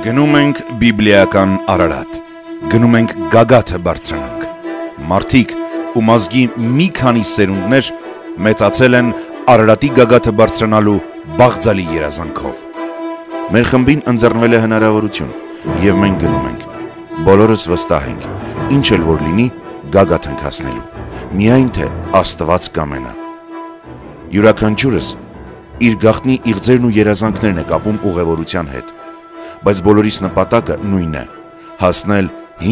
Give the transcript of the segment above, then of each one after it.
Գնում ենք բիբլիական Արարատ, գնում ենք գագաթը բարձրանանք, մարդիկ ու մազգի մի քանի սերունդներ մեծացել են Արարատի գագաթը բարձրանալու բաղձալի երազանքով։ Մեր խմբին ընձեռնվել է հնարավորություն և մենք գնում ենք, բոլորս վստահ ենք, ինչ էլ որ լինի գագաթ ենք հասնելու, միայն թե Աստված կամենա։ Յուրաքանչյուրս իր գաղտնի իղձերն ու երազանքներն է կապում ուղևորության հետ, բայց բոլորիս նպատակը նույնն է՝ հասնել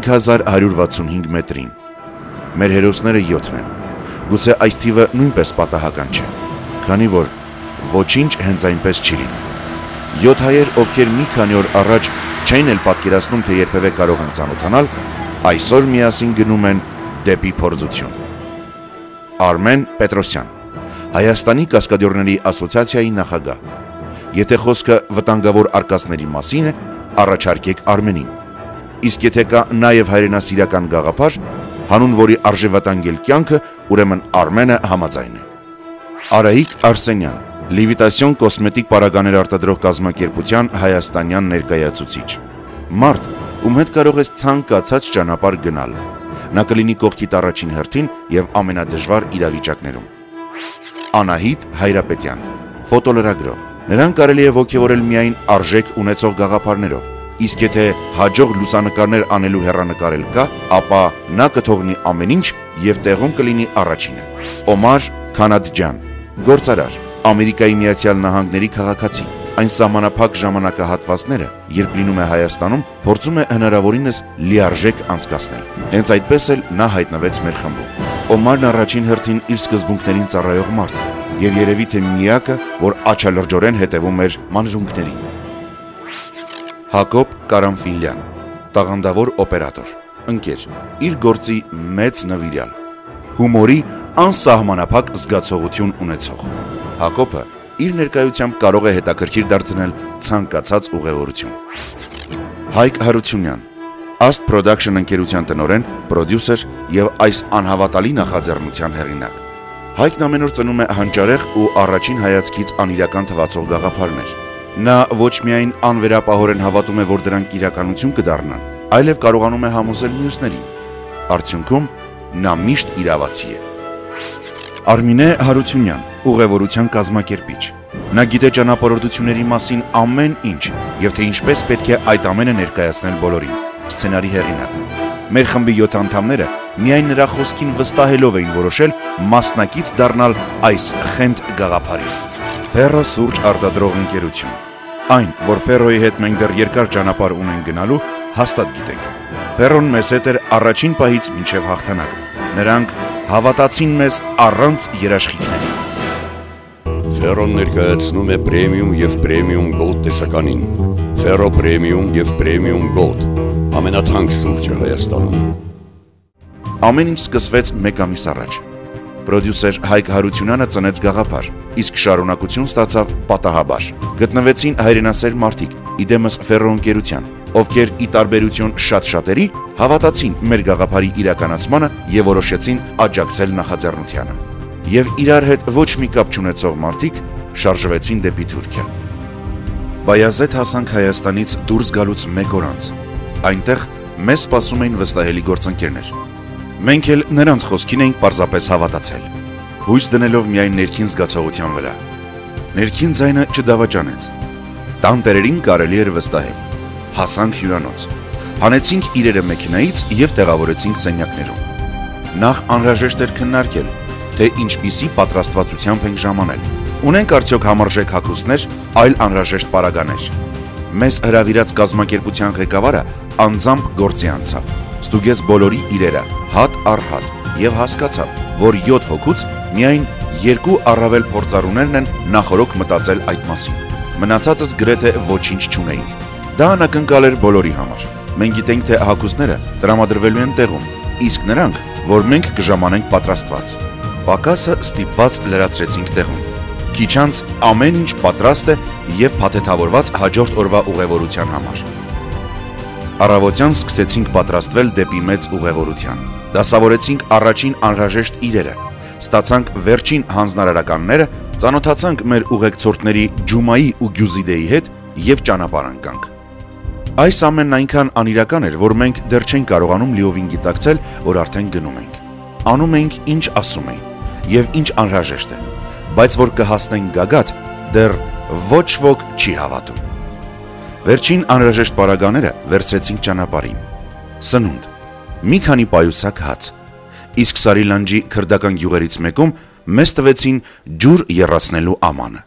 5165 մետրին։ Մեր հերոսները 7 են, գուցե այս թիվը նույնպես պատահական չէ, քանի որ ոչինչ հենց այնպես չի լինում։ 7 հայեր, ովքեր մի քանի օր առաջ չէին էլ պատկերացնում, թե երբևէ կարող են ծանոթանալ, այսօր միասին գնում են դեպի փորձություն։ Արմեն Պետրոսյան, Հայաստանի կասկադյորների ասոցիացիայի նախագահ։ Եթե խոսքը վտանգավոր արկածների մասին է, առաջարկեք Արմենին։ Իսկ եթե կա նաև հայրենասիրական գաղափար, հանուն որի արժե վտանգել կյանքը, ուրեմն Արմենը համաձայն է։ Արայիկ Արսենյան, Լևիտասիոն կոսմետիկ պարագաներ արտադրող կազմակերպության հայաստանյան ներկայացուցիչ։ Մարդ, ում հետ կարող ես ցանկացած ճանապարհ գնալ։ Նա կլինի կողքիդ առաջին հերթին և ամենադժվար իրավիճակներում։ Անահիտ Հայրապետյան, ֆոտոլրագրող։ Նրան կարելի է ոգևորել միայն արժեք ունեցող գաղափարներով, իսկ եթե հաջող լուսանկարներ անելու հեռանկարել կա, ապա նա կթողնի ամեն ինչ և տեղում կլինի առաջինը։ Օմար Քանադջյան, գործարար, Ամերիկայի Միացյալ Նահանգների քաղաքացի։ Այն սահմանափակ ժամանակահատվածները, երբ լինում է Հայաստանում, փորձում է հնարավորինս լիարժեք անցկացնել։ Հենց այդպես էլ նա հայտնվեց մեր խմբում։ Օմարն առաջին հերթին իր սկզբունքներին ծառայող մարդ է, և երևի թե միակը, որ աչալրջորեն հետևում էր մանրունքներին։ Հակոբ Կարամֆիլյան, տաղանդավոր օպերատոր, ընկեր, իր գործի մեծ նվիրյալ, հումորի անսահմանափակ զգացողություն ունեցող։ Հակոբը իր ներկայությամբ կարող է հետաքրքիր դարձնել ցանկացած ուղևորություն։ Հայկ Հարությունյան, Ast Production ընկերության տնօրեն, պրոդյուսեր և այս անհավատալի նախաձեռնության հեղինակ։ Հայկն ամեն օր ծնում է հանճարեղ ու առաջին հայացքից անիրական թվացող գաղափարներ։ Նա ոչ միայն անվերապահորեն հավատում է, որ դրանք իրականություն կդառնան, այլև կարողանում է համոզել մյուսներին։ Արդյունքում նա միշտ իրավացի է։ Արմինե Հարությունյան, ուղևորության կազմակերպիչ։ Նա գիտե ճանապարհորդությունների մասին ամեն ինչ և թե ինչպես պետք է այդ ամենը ներկայացնել բոլորին։ Սցենարի հեղինակ։ Մեր խմբի 7 անդամները միայն նրա խոսքին վստահելով էին որոշել մասնակից դառնալ այս խենթ գաղափարի։ Ֆերո սուրճ արտադրող ընկերություն։ Այն, որ Ֆերոյի հետ մենք դեռ երկար ճանապարհ ունենք գնալու, հաստատ գիտենք։ Ֆերոն մեզ հետ էր առաջին պահից մինչև հաղթանակ։ Նրանք հավատացին մեզ առանց երաշխիքների։ Ֆերոն ներկայացնում է պրեմիում և պրեմիում գոլդ տեսականին։ Ֆերո պրեմիում և պրեմիում գոլդ, ամենաթանկ սուրճը Հայաստանում։ Ամեն ինչ սկսվեց մեկ ամիս առաջ։ Պրոդյուսեր Հայկ Հարությունյանը ծնեց գաղափար, իսկ շարունակություն ստացավ պատահաբար։ Գտնվեցին հայրենասեր մարդիկ, իդեմս Ֆերո ընկերության, ովքեր ի տարբերություն շատ շատերի հավատացին մեր գաղափարի իրականացմանը և որոշեցին աջակցել նախաձեռնությանը։ Եվ իրար հետ ոչ մի կապ չունեցող մարդիկ շարժվեցին դեպի Թուրքիա։ Բայազեդ հասանք Հայաստանից դուրս գալուց մեկ օր անց։ Այնտեղ մեզ սպասում էին վստահելի գործընկերներ։ Մենք էլ նրանց խոսքին էինք պարզապես հավատացել, հույս դնելով միայն ներքին զգացողության վրա։ Ներքին ձայնը չդավաճանեց։ Տան տերերին կարելի էր վստահել։ Հասանք հյուրանոց։ Հանեցինք իրերը մեքենայից և տեղավորեցինք սենյակներում։ Նախ անհրաժեշտ էր քննարկել, թե ինչպիսի պատրաստվածությամբ ենք ժամանել։ Ունենք արդյոք համարժեք հագուստներ, այլ անհրաժեշտ պարագաներ։ Մեզ հրավիրած կազմակերպության ղեկավարը անձամբ գործի անցավ, ստուգեց բոլորի իրերը, հատ առ հատ, և հասկացավ, որ 7 հոգուց միայն 2 առավել փորձառուներն են նախօրոք մտածել այդ մասին։ Մնացածս գրեթե ոչինչ չունեինք։ Դա անակնկալ էր բոլորի համար։ Մենք գիտենք, թե հագուստները տրամադրվելու են տեղում, իսկ նրանք, որ մենք կժամանենք պատրաստված։ Պակասը ստիպված լրացրեցինք տեղում։ Քիչ անց ամեն ինչ պատրաստ է և փաթեթավորված հաջորդ օրվա ուղևորության համար։ Առավոտյան սկսեցինք պատրաստվել դեպի մեծ ուղևորության։ Դասավորեցինք առաջին անհրաժեշտ իրերը, ստացանք վերջին հանձնարարականները, ծանոթացանք մեր ուղեկցորդների Ջումայի ու Գյուզիդեի հետ և ճանապարհ ընկանք։ Այս ամենն այնքան անիրական էր, որ մենք դեռ չենք կարողանում լիովին գիտակցել, որ արդեն գնում ենք։ Անում ենք ինչ ասում էին եւ ինչ անհրաժեշտ է, բայց որ կհասնենք գագաթ, դեռ ոչ ոք չի հավատում։ Վերջին անհրաժեշտ պարագաները վերցրեցինք ճանապարհին։ Սնունդ, մի քանի պայուսակ հաց, իսկ Սարիլանջի քրդական գյուղերից մեկում մեզ տվեցին ջուր եռացնելու ամանը։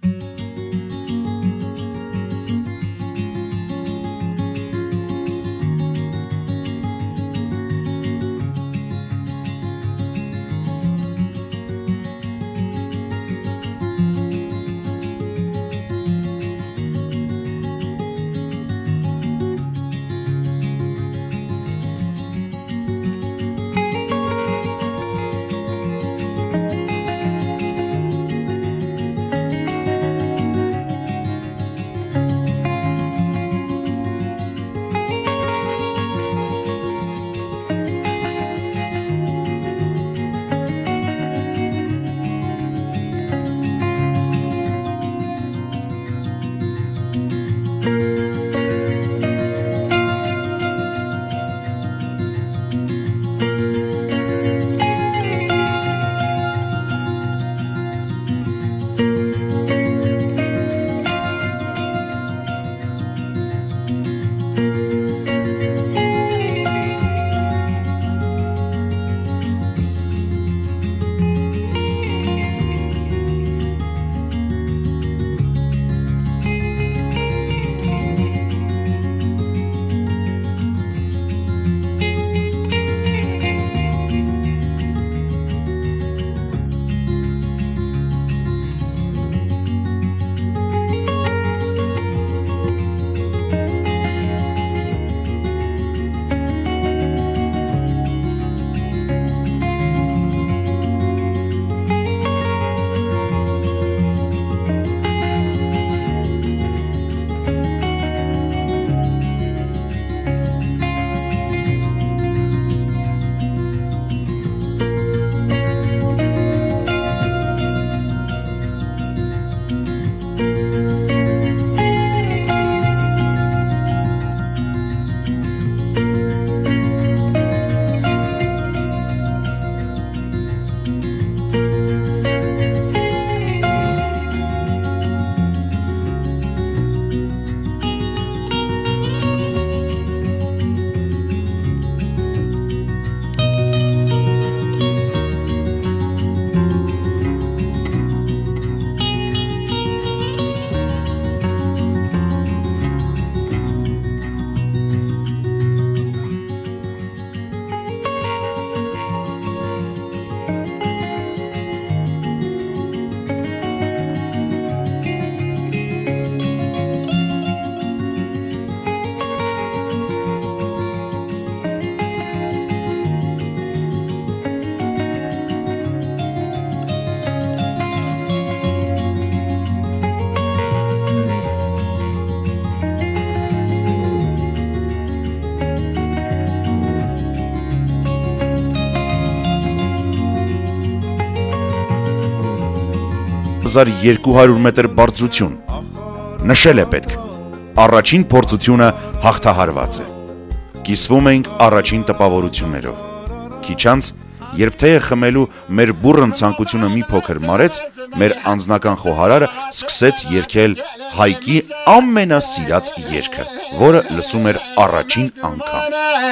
$1200 մետր բարձրություն։ Նշել է պետք։ Առաջին փորձությունը հաղթահարված է։ Կիսվում ենք առաջին տպավորություններով։ Քիչ անց, երբ թեյը խմելու մեր բուռն ցանկությունը մի փոքր մարեց, մեր անձնական խոհարարը սկսեց երգել Հայկի ամենասիրած երգը, որը լսում էր առաջին անգամ։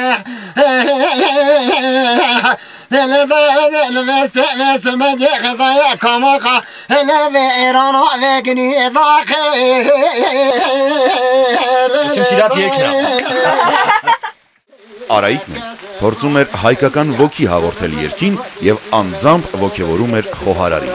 Արայիկն է, փորձում էր հայկական ոգի հաղորդել երգին և անձամբ ոգևորում էր խոհարարին։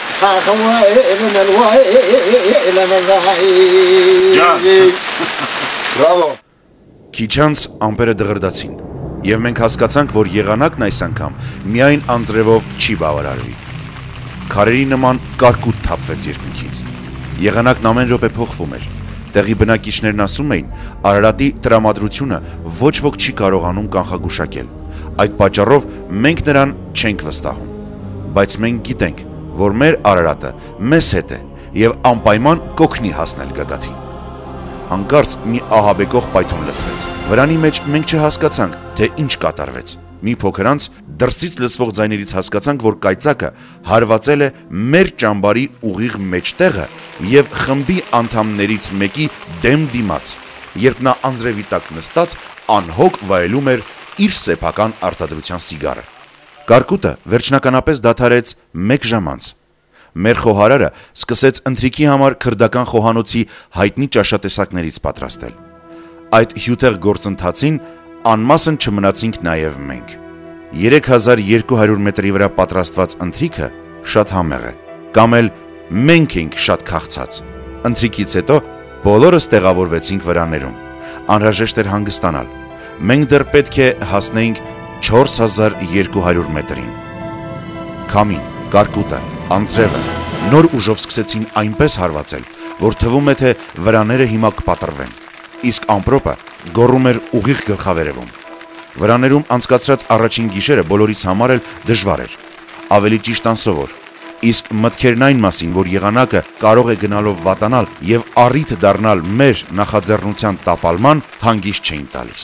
Քիչ անց ամպերը դղրդացին, և մենք հասկացանք, որ եղանակն այս անգամ միայն անձրևով չի բավարարվի։ Քարերի նման կարկուտ թափվեց երկնքից։ Եղանակն ամեն րոպե փոխվում էր։ Տեղի բնակիչներն ասում էին, Արարատի տրամադրությունը ոչ ոք չի կարողանում կանխագուշակել։ Այդ պատճառով մենք նրան չենք վստահում։ Բայց մենք գիտենք, որ մեր Արարատը մեզ հետ է և անպայման կօգնի հասնել գագաթին։ հանկարծ մի ահաբեկող պայթյուն լսվեց։ Վրանի մեջ մենք չհասկացանք, թե ինչ կատարվեց։ Մի փոքր անց դրսից լսվող ձայներից հասկացանք, որ կայծակը հարվածել է մեր ճամբարի ուղիղ մեջտեղը եւ խմբի անդամներից մեկի դեմ դիմաց, երբ նա անձրևի տակ նստած անհոգ վայելում էր իր սեփական արտադրության սիգարը։ Կարկուտը վերջնականապես դադարեց 1 ժամ անց։ Մեր խոհարարը սկսեց ընթրիքի համար քրդական խոհանոցի հայտնի ճաշատեսակներից պատրաստել։ Այդ հյութեղ գործընթացին անմասն չմնացինք նաև մենք։ 3200 մետրի վրա պատրաստված ընթրիքը շատ համեղ է, կամ էլ մենք ենք շատ քաղցած։ Ընթրիքից հետո բոլորս տեղավորվեցինք վրաներում։ Անհրաժեշտ էր հանգստանալ։ Մենք դեռ պետք է հասնեինք 4200 մետրին։ Քամին, կարկուտը, անձրևը նոր ուժով սկսեցին այնպես հարվածել, որ թվում է, թե վրաները հիմա կպատրվեն, իսկ ամպրոպը գոռում էր ուղիղ գլխավերևում։ Վրաներում անցկացրած առաջին գիշերը բոլորից համար էլ դժվար էր, ավելի ճիշտ անսովոր, իսկ մտքերն այն մասին, որ եղանակը կարող է գնալով վատանալ եւ առիթ դառնալ մեր նախաձեռնության տապալման, հանգիստ չէին տալիս։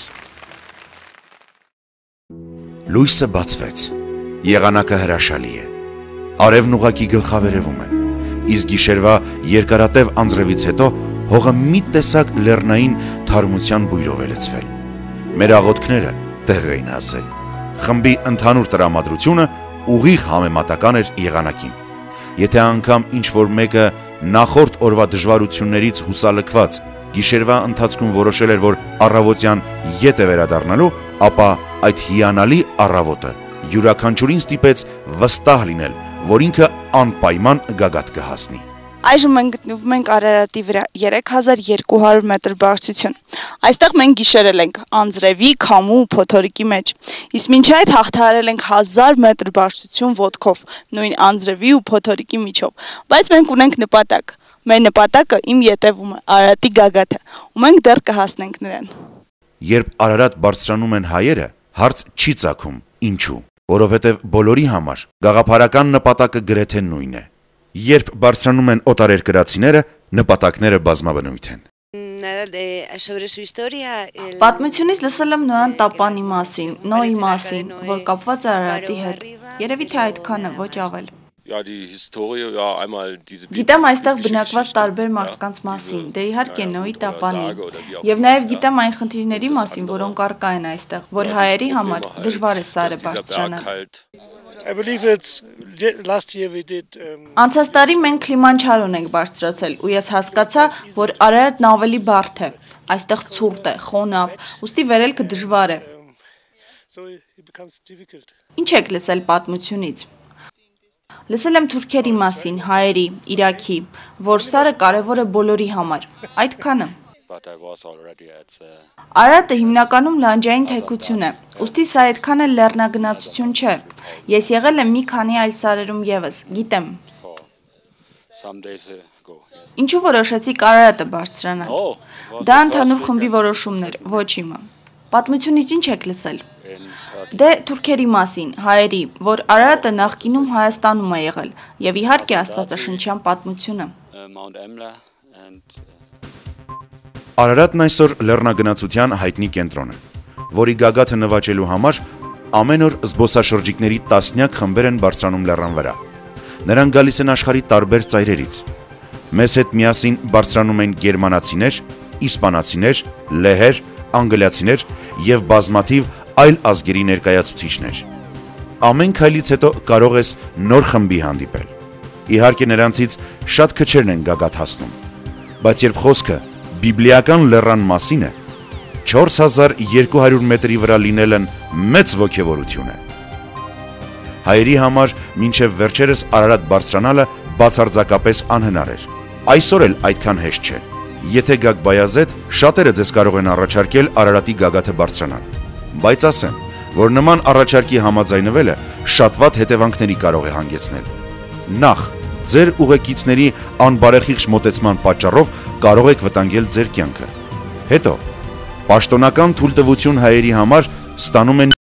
Լույսը բացվեց, եղանակը հրաշալի է, արևն ուղղակի գլխավերևում է, իսկ գիշերվա երկարատև անձրևից հետո հողը մի տեսակ լեռնային թարմության բույրով է լցվել։ Մեր աղոթքները տեղ էին հասել։ Խմբի ընդհանուր տրամադրությունը ուղիղ համեմատական էր եղանակին։ Եթե անգամ ինչ-որ մեկը նախորդ օրվա դժվարություններից հուսալքված գիշերվա ընթացքում որոշել էր, որ առավոտյան ետ է վերադառնալու, ապա այդ հիանալի առավոտը յուրաքանչյուրին ստիպեց վստահ լինել, որ ինքը անպայման գագաթ կհասնի։ Այժմ մենք գտնվում ենք Արարատի վրա 3200 մետր բարձրություն։ Այստեղ մենք գիշերել ենք անձրևի, քամու ու փոթորիկի մեջ։ Իսկ մինչ այդ հաղթահարել ենք 1000 մետր բարձրություն ոտքով, նույն անձրևի ու փոթորիկի միջով։ Բայց մենք ունենք նպատակ։ Մեր նպատակը իմ ետևում է Արարատի գագաթը, ու մենք դեռ կհասնենք նրան։ Երբ Արարատ բարձրանում են հայերը, հարց չի ծագում ինչու, որովհետև բոլորի համար գաղափարական նպատակը գրեթե նույնն է։ Երբ բարձրանում են օտարերկրացիները, նպատակները բազմաբնույթ են։ Պատմությունից լսել եմ Նոյան Տապանի մասին, Նոյի մասին, որ կապված է Արարատի հետ։ Երևի թե այդքանը, ոչ ավել։ Գիտեմ այստեղ բնակված տարբեր մարդկանց մասին, դե իհարկե Նոյի Տապանին, եւ նաեւ գիտեմ այն խնդիրների մասին, որոնք առկա են այստեղ, որ հայերի համար դժվար է սարը բարձրանալ։ Անցած տարի մենք Քլիմանջարոն ենք բարձրացել ու ես հասկացա, որ Արարատն ավելի բարդ է, այստեղ ցուրտ է, խոնավ, ուստի վերելքը դժվար է։ Ինչ եք լսել պատմությունից։ Լսել եմ թուրքերի մասին, հայերի, Իրաքի, որ սարը կարևոր է բոլորի համար, այդքանը։ Արարատը հիմնականում լանջային թեքություն է, ուստի սա այդքան էլ լեռնագնացություն չէ։ Ես եղել եմ մի քանի այլ սարերում ևս, գիտեմ։ Ինչու որոշեցիք Արարատը բարձրանալ։ Դա ընդհանուր խմբի որոշումն էր, ոչ իմը։ Պատմությունից ինչ եք լսել։ Դե թուրքերի մասին, հայերի, որ Արարատը նախկինում Հայաստանում է եղել, եւ իհարկե աստվածաշնչյան պատմությունը։ Արարատն այսօր լեռնագնացության հայտնի կենտրոն է, որի գագաթը նվաճելու համար ամեն օր զբոսաշրջիկների տասնյակ խմբեր են բարձրանում լեռան վրա։ Նրանք գալիս են աշխարհի տարբեր ծայրերից։ Մեզ հետ միասին բարձրանում են գերմանացիներ, իսպանացիներ, լեհեր, անգլիացիներ եւ բազմաթիվ այլ ազգերի ներկայացուցիչներ։ Ամեն քայլից հետո կարող ես նոր խմբի հանդիպել։ Իհարկե նրանցից շատ քչերն են գագաթ հասնում, բայց երբ խոսքը բիբլիական լեռան մասին է, 4200 մետրի վրա լինելն մեծ ոգևորություն է։ Հայերի համար մինչև վերջերս Արարատ բարձրանալը բացարձակապես անհնար էր։ Այսօր էլ այդքան հեշտ չէ։ Եթե գաք Բայազեդ, շատերը ձեզ կարող են առաջարկել Արարատի գագաթը բարձրանալ, բայց ասեմ, որ նման առաջարկի համաձայնվելը շատ վատ հետևանքների կարող է հանգեցնել։ Նախ, ձեր ուղեկիցների անբարեխիղճ մոտեցման պատճառով կարող եք վտանգել ձեր կյանքը։ Հետո, պաշտոնական թույլտվություն հայերի համար ստանում են